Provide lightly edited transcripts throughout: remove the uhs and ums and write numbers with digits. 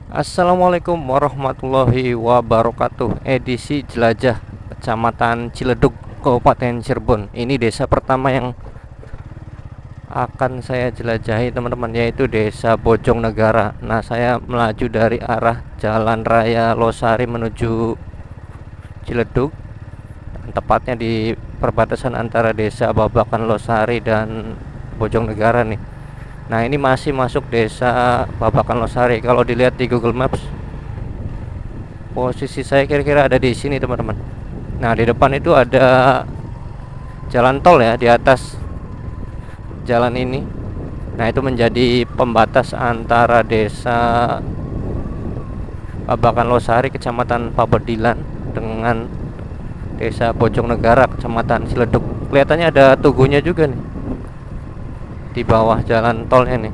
Assalamualaikum warahmatullahi wabarakatuh. Edisi jelajah Kecamatan Ciledug, Kabupaten Cirebon. Ini desa pertama yang akan saya jelajahi teman-teman, yaitu Desa Bojongnegara. Nah, saya melaju dari arah Jalan Raya Losari menuju Ciledug, tepatnya di perbatasan antara Desa Babakan Losari dan Bojongnegara nih. Nah, ini masih masuk Desa Babakan Losari. Kalau dilihat di Google Maps, posisi saya kira-kira ada di sini teman-teman. Nah, di depan itu ada jalan tol ya, di atas jalan ini. Nah, itu menjadi pembatas antara Desa Babakan Losari Kecamatan Pabedilan dengan Desa Bojongnegara Kecamatan Ciledug. Kelihatannya ada tugunya juga nih di bawah jalan tolnya nih.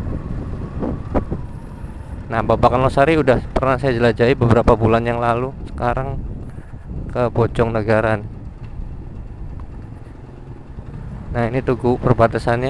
Nah, Babakan Losari udah pernah saya jelajahi beberapa bulan yang lalu. Sekarang ke Bojongnegara nih. Nah, ini tugu perbatasannya.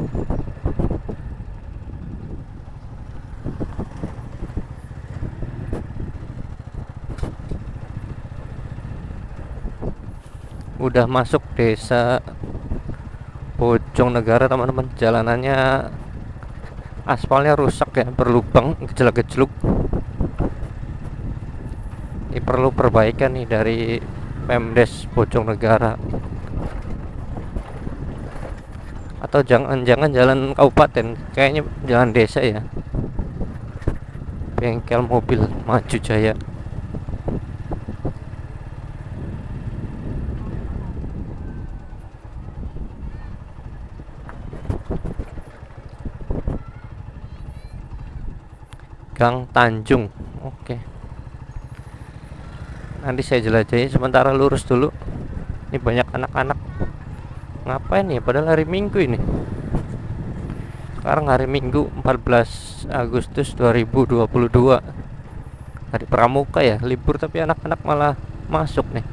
Udah masuk Desa Bojongnegara teman-teman. Jalanannya aspalnya rusak ya, berlubang, gejlak-gejluk. Ini perlu perbaikan nih dari Pemdes Bojongnegara. Atau jangan-jangan jalan kabupaten, kayaknya jalan desa ya. Bengkel mobil Maju Jaya. Gang Tanjung. Oke. Nanti saya jelajahi, sementara lurus dulu. Ini banyak anak-anak. Ngapain nih? Padahal hari Minggu ini. Sekarang hari Minggu 14 Agustus 2022. Hari Pramuka ya, libur, tapi anak-anak malah masuk nih.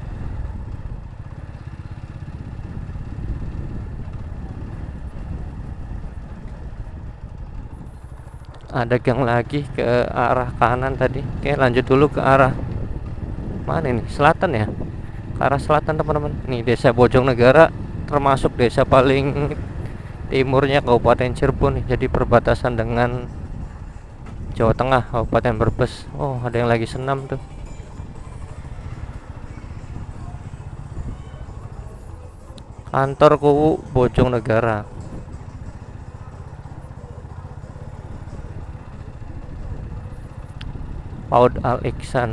Ada gang lagi ke arah kanan tadi. Oke, lanjut dulu ke arah mana ini? Selatan ya. Ke arah selatan teman-teman. Nih Desa Bojongnegara termasuk desa paling timurnya Kabupaten Cirebon nih. Jadi perbatasan dengan Jawa Tengah, Kabupaten Brebes. Oh, ada yang lagi senam tuh. Kantor KUU Bojongnegara. PAUD Al Iksan.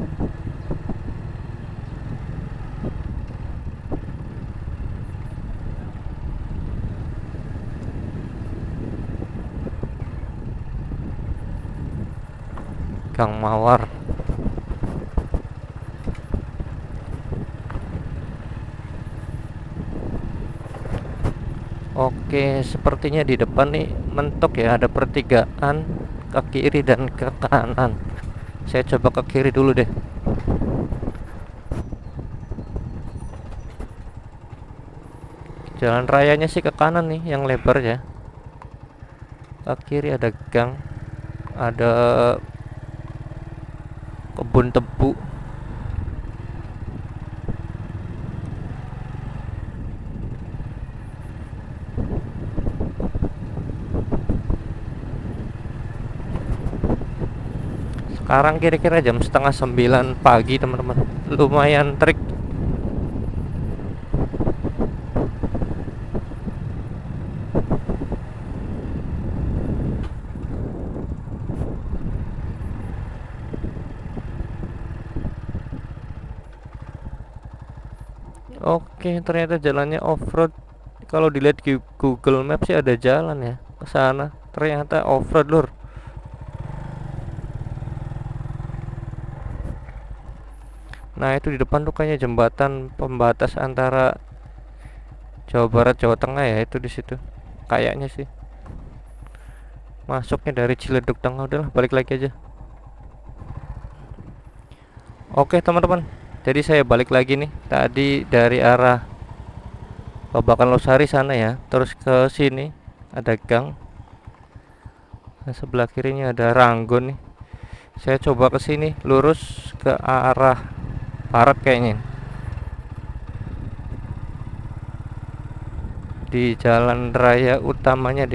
Gang Mawar. Oke, sepertinya di depan nih mentok ya, ada pertigaan ke kiri dan ke kanan. Saya coba ke kiri dulu deh. Jalan rayanya sih ke kanan nih, yang lebar ya. Ke kiri ada gang, ada kebun tebu. Sekarang kira-kira jam setengah 9 pagi teman-teman. Lumayan terik. Oke, ternyata jalannya off-road. Kalau dilihat di Google Maps sih ada jalan ya ke sana. Ternyata off-road, lur. Nah, itu di depan tuh kayaknya jembatan pembatas antara Jawa Barat Jawa Tengah ya, itu di situ. Kayaknya sih. Masuknya dari Ciledug Tengah. Udahlah, balik lagi aja. Oke, teman-teman. Jadi saya balik lagi nih. Tadi dari arah Babakan Losari sana ya, terus ke sini ada gang. Nah, sebelah kirinya ada Ranggon nih. Saya coba ke sini, lurus ke arah barat kayaknya. Di jalan raya utamanya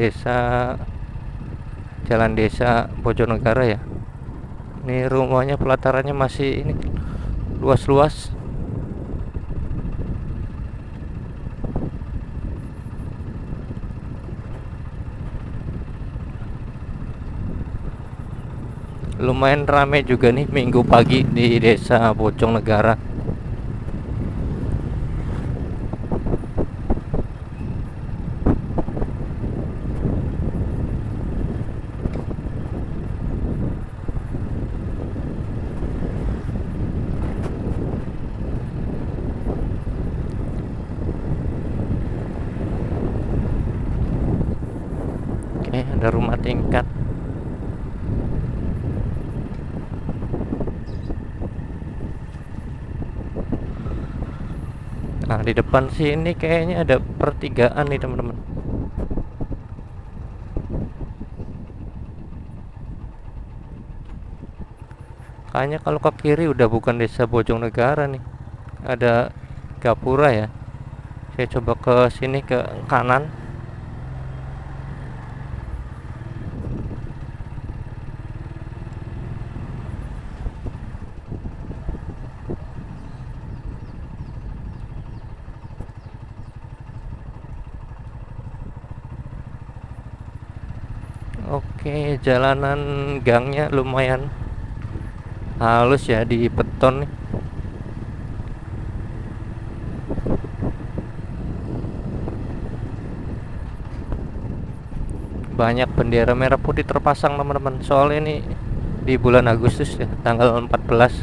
jalan desa Bojonegara ya. Ini rumahnya pelatarannya masih ini luas-luas. Lumayan rame juga nih minggu pagi di desa Bojonegara. Oke, ada rumah tingkat. Nah, di depan sini kayaknya ada pertigaan nih, teman-teman. Kayaknya kalau ke kiri udah bukan desa Bojonegara nih. Ada Gapura ya. Saya coba ke sini ke kanan. Oke, jalanan gangnya lumayan halus ya di beton nih. Banyak bendera merah putih terpasang, teman-teman. Soalnya ini di bulan Agustus ya, tanggal 14.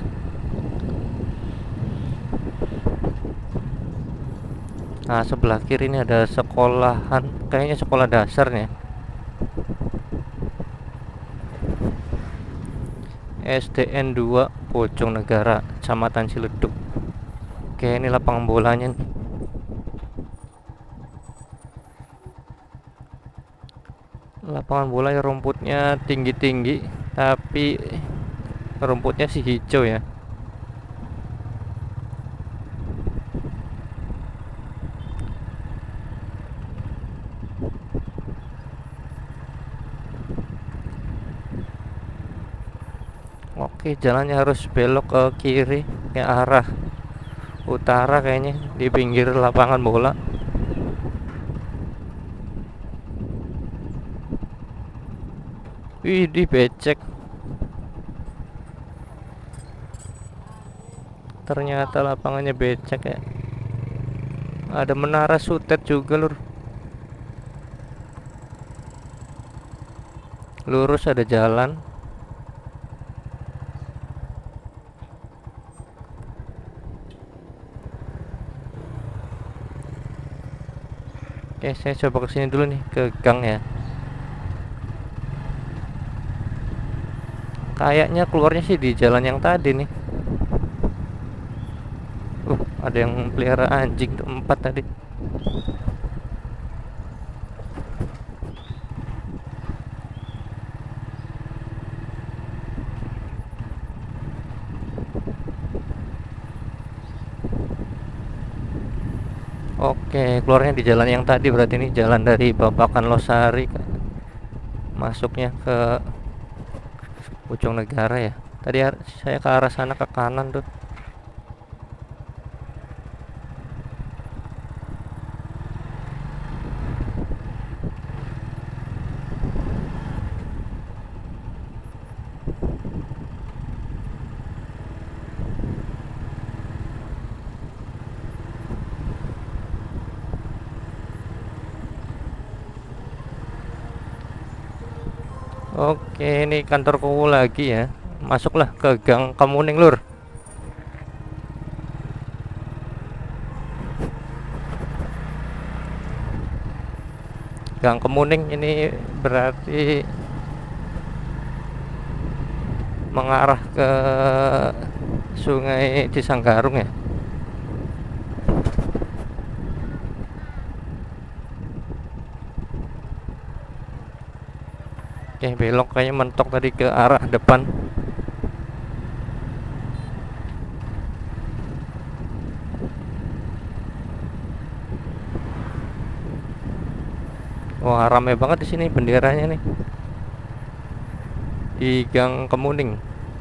Nah, sebelah kiri ini ada sekolahan, kayaknya sekolah dasarnya. SDN 2 Bojonegara, Kecamatan Ciledug. Oke, ini lapangan bolanya nih. Lapangan bola ya, rumputnya tinggi-tinggi, tapi rumputnya sih hijau ya. Oke, jalannya harus belok ke kiri ke arah utara kayaknya, di pinggir lapangan bola. Wih, di becek. Ternyata lapangannya becek ya. Ada menara sutet juga, lur. Lurus ada jalan. Oke, saya coba kesini dulu nih, ke gang ya. Kayaknya keluarnya sih di jalan yang tadi nih. Ada yang pelihara anjing tuh, 4 tadi. Oke, keluarnya di jalan yang tadi, berarti ini jalan dari Babakan Losari masuknya ke Bojonegara ya. Tadi saya ke arah sana ke kanan tuh. Oke, ini kantor Kowo lagi ya. Masuklah ke Gang Kemuning, lur. Gang Kemuning ini berarti mengarah ke Sungai Cisanggarung ya. Oke, belok kayaknya mentok tadi ke arah depan. Wah, rame banget di sini benderanya nih di Gang Kemuning.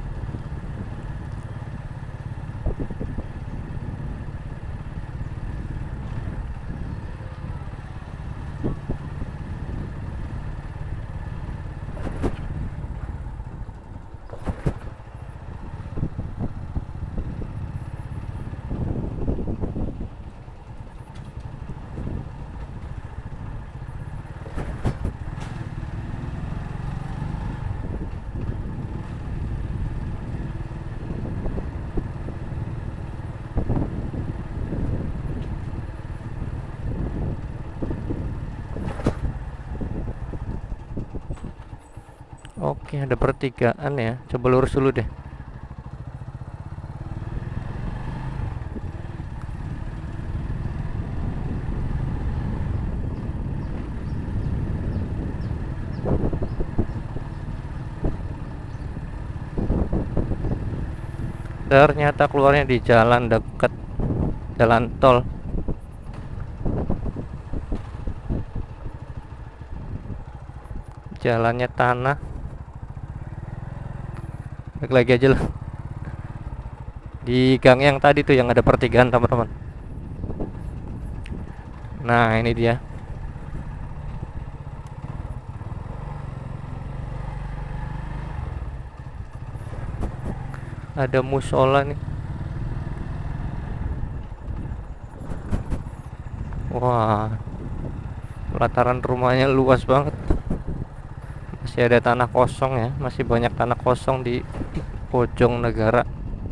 Oke, ada pertigaan ya. Coba lurus dulu deh. Ternyata keluarnya di jalan dekat jalan tol. Jalannya tanah. Balik lagi aja lah. Di gang yang tadi tuh yang ada pertigaan, teman-teman. Nah, ini dia. Ada musola nih. Wah, pelataran rumahnya luas banget. Masih ada tanah kosong ya, masih banyak tanah kosong di pojok negara.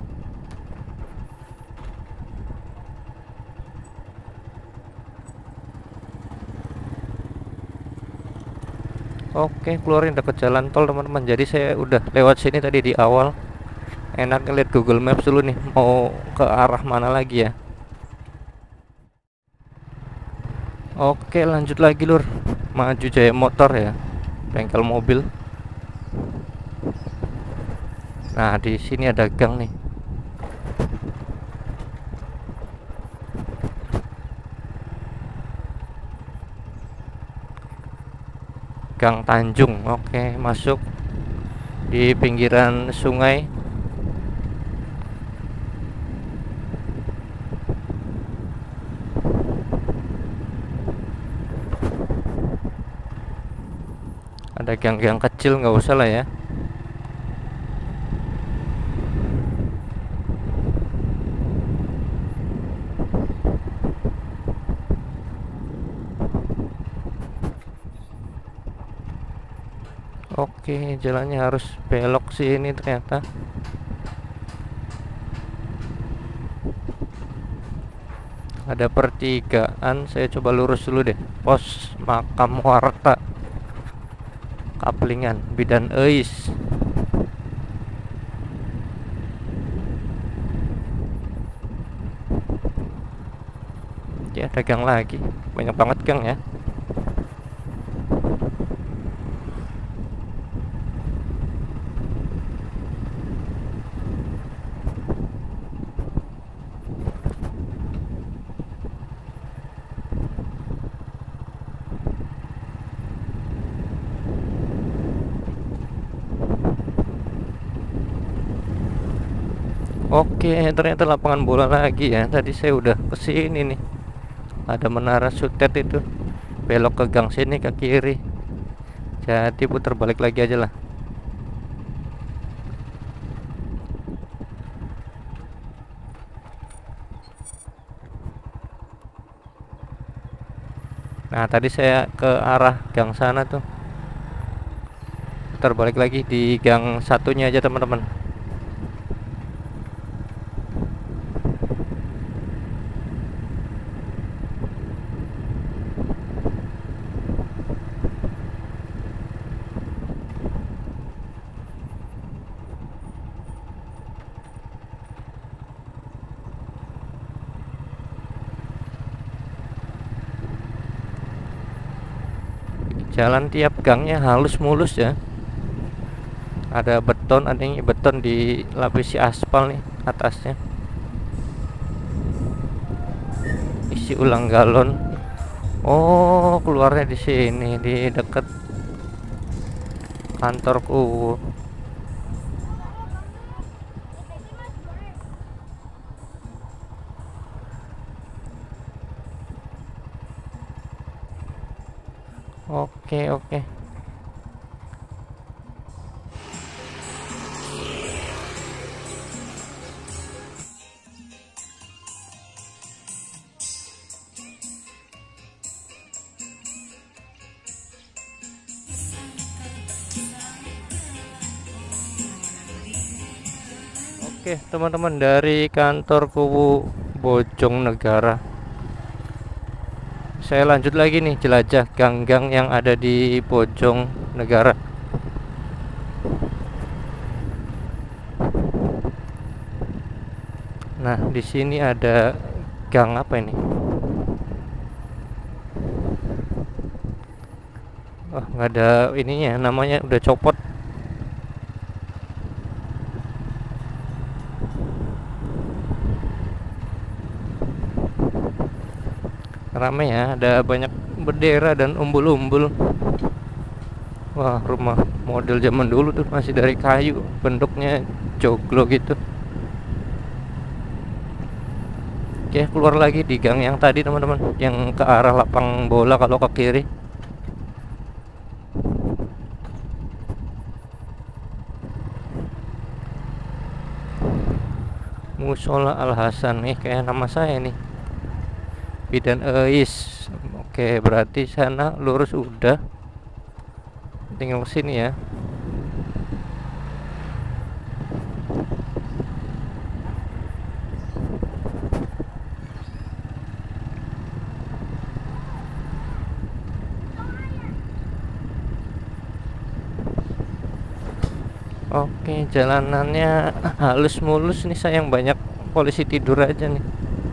Oke, keluarin deket jalan tol, teman-teman. Jadi saya udah lewat sini tadi di awal. Enak ngeliat Google Maps dulu nih, mau ke arah mana lagi ya. Oke, lanjut lagi lur. Maju Jaya Motor ya, bengkel mobil. Nah, di sini ada gang nih. Gang Tanjung. Oke, masuk di pinggiran sungai. Ada gang-gang kecil, nggak usah lah ya. Oke, jalannya harus belok sih ini ternyata. Ada pertigaan, saya coba lurus dulu deh. Pos Makam Warta, Kaplingan, Bidan Eis. Ya, ada gang lagi. Banyak banget gang ya. Oke, ternyata lapangan bola lagi ya. Tadi saya udah kesini nih. Ada menara Sutet itu. Belok ke gang sini ke kiri. Jadi putar balik lagi aja lah. Nah, tadi saya ke arah gang sana tuh. Putar balik lagi di gang satunya aja, teman-teman. Jalan tiap gangnya halus mulus ya. Ada beton, ada yang beton dilapisi aspal nih atasnya. Isi ulang galon. Oh, keluarnya di sini, di dekat kantorku. Oke, oke. Oke, teman-teman, dari kantor kubu Bojonegara, saya lanjut lagi nih jelajah gang-gang yang ada di Bojonegara. Nah, di sini ada gang apa ini? Oh, nggak ada ininya, namanya udah copot. Rame ya, ada banyak bendera dan umbul-umbul. Wah, rumah model zaman dulu tuh, masih dari kayu, bentuknya joglo gitu. Oke, keluar lagi di gang yang tadi, teman-teman, yang ke arah lapang bola kalau ke kiri. Musola Al Hasan nih, kayak nama saya nih, Bidan Eis. Oke, berarti sana lurus udah, tinggal sini ya. Oke, jalanannya halus mulus nih, sayang banyak polisi tidur aja nih.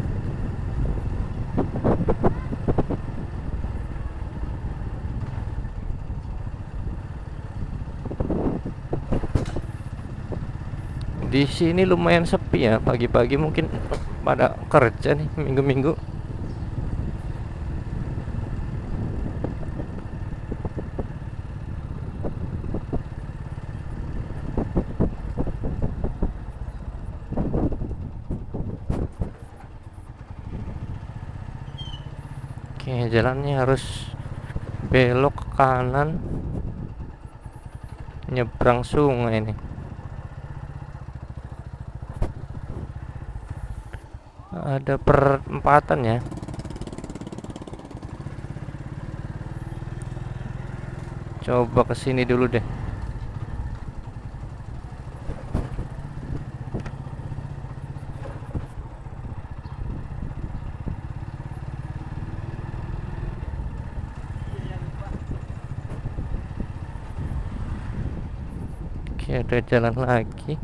Di sini lumayan sepi ya, pagi-pagi mungkin pada kerja nih, minggu-minggu. Oke, jalannya harus belok ke kanan, nyebrang sungai nih. Ada perempatan ya. Coba ke sini dulu deh. Oke, ada jalan lagi.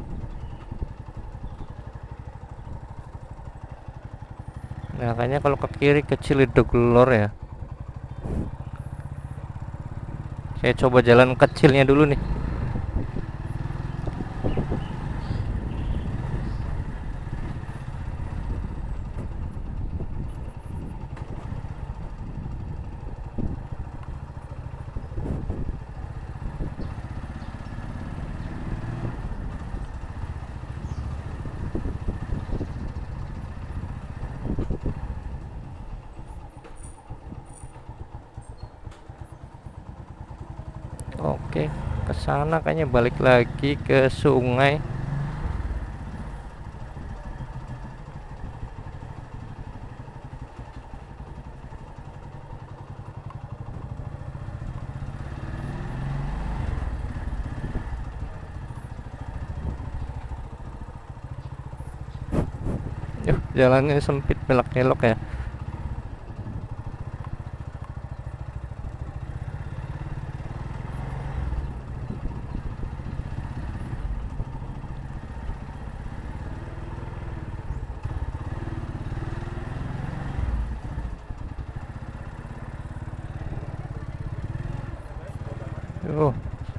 Nah, kayaknya kalau ke kiri kecil itu Ciledug ya. Saya coba jalan kecilnya dulu nih. Oke, ke sana kayaknya balik lagi ke sungai. Jalannya sempit, belok-belok ya. Oh,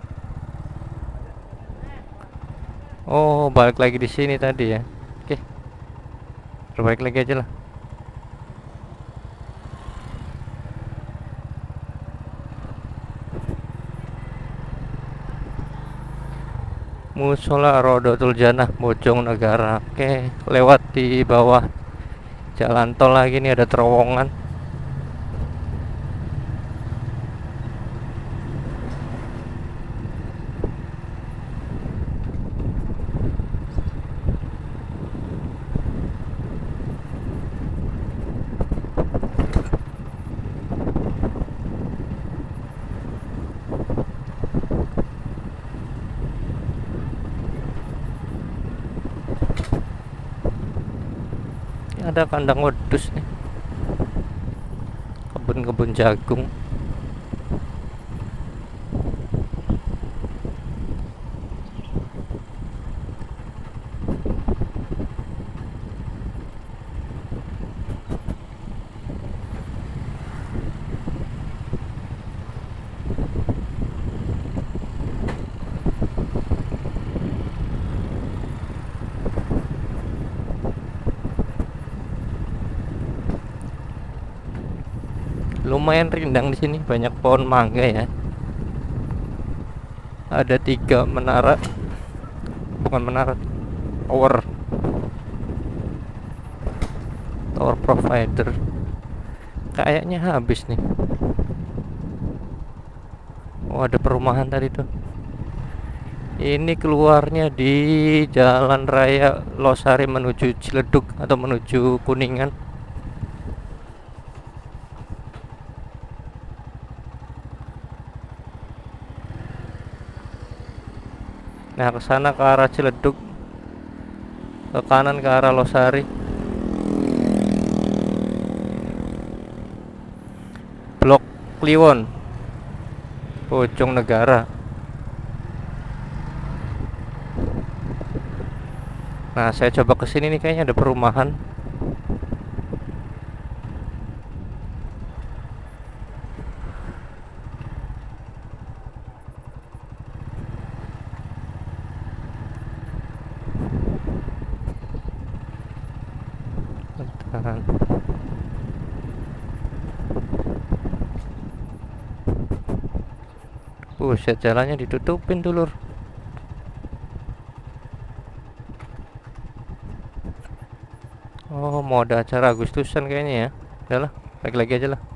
oh, balik lagi di sini tadi ya. Oke, balik lagi aja lah. Musola Rodotul Janah Bojonegara. Oke, lewat di bawah jalan tol lagi nih, ada terowongan. Ada kandang wedus nih, kebun-kebun jagung. Lumayan rindang di sini, banyak pohon mangga ya. Ada 3 menara, bukan menara, tower, tower provider. Kayaknya habis nih. Oh, ada perumahan tadi tuh. Ini keluarnya di Jalan Raya Losari menuju Ciledug atau menuju Kuningan. Nah, ke sana ke arah Ciledug, ke kanan ke arah Losari. Blok Kliwon, Bojonegara. Nah, saya coba ke sini nih, kayaknya ada perumahan. Bentar. Buset, jalannya ditutupin dulur. Oh, mau ada acara Agustusan kayaknya ya. Udahlah, balik lagi aja lah.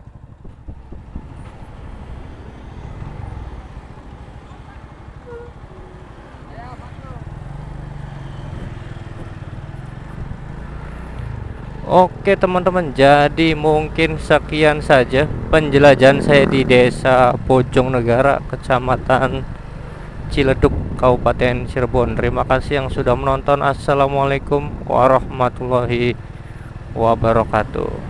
Oke teman-teman, jadi mungkin sekian saja penjelajahan saya di Desa Bojonegara, Kecamatan Ciledug, Kabupaten Cirebon. Terima kasih yang sudah menonton. Assalamualaikum warahmatullahi wabarakatuh.